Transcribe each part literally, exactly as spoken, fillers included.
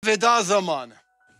veda zamanı.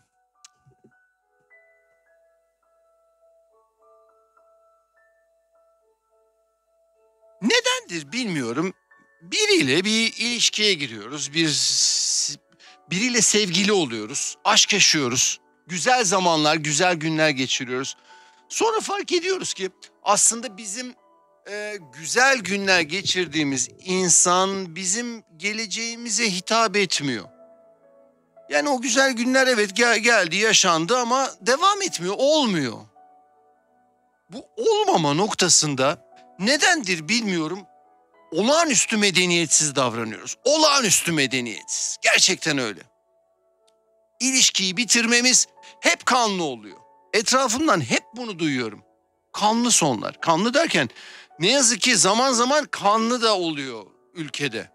Nedendir bilmiyorum. Biriyle bir ilişkiye giriyoruz. Bir biriyle sevgili oluyoruz. Aşk yaşıyoruz. Güzel zamanlar, güzel günler geçiriyoruz. Sonra fark ediyoruz ki aslında bizim e, güzel günler geçirdiğimiz insan bizim geleceğimize hitap etmiyor. Yani o güzel günler evet gel, geldi, yaşandı ama devam etmiyor, olmuyor. Bu olmama noktasında nedendir bilmiyorum. Olağanüstü medeniyetsiz davranıyoruz. Olağanüstü medeniyetsiz. Gerçekten öyle. İlişkiyi bitirmemiz hep kanlı oluyor. Etrafımdan hep bunu duyuyorum. Kanlı sonlar. Kanlı derken ne yazık ki zaman zaman kanlı da oluyor ülkede.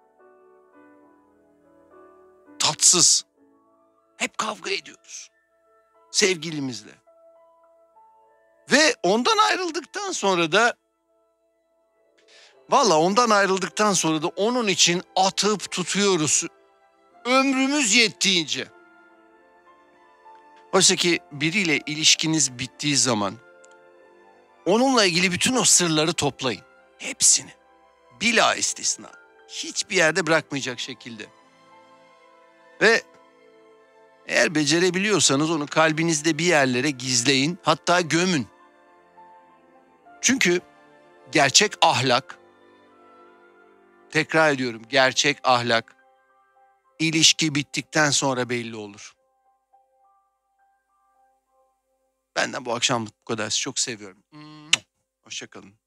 Tatsız. Hep kavga ediyoruz. Sevgilimizle. Ve ondan ayrıldıktan sonra da Valla ondan ayrıldıktan sonra da onun için atıp tutuyoruz. Ömrümüz yettiğince. Oysa ki biriyle ilişkiniz bittiği zaman onunla ilgili bütün o sırları toplayın. Hepsini. Bila istisna. Hiçbir yerde bırakmayacak şekilde. Ve eğer becerebiliyorsanız onu kalbinizde bir yerlere gizleyin. Hatta gömün. Çünkü gerçek ahlak, tekrar ediyorum, gerçek ahlak ilişki bittikten sonra belli olur. Benden bu akşam bu kadar. Sizi çok seviyorum. Hoşça kalın.